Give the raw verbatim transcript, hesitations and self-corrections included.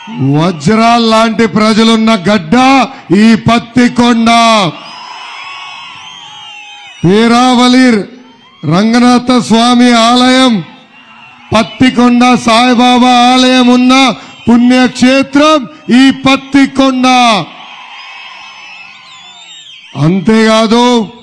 వజ్రాల్లాంటి ప్రజలున్న గడ్డ ఈ పత్తికొండ. పేరావలి రంగనాథ స్వామి ఆలయం, పత్తికొండ సాయిబాబా ఆలయం ఉన్న పుణ్యక్షేత్రం ఈ పత్తికొండ. అంతేకాదు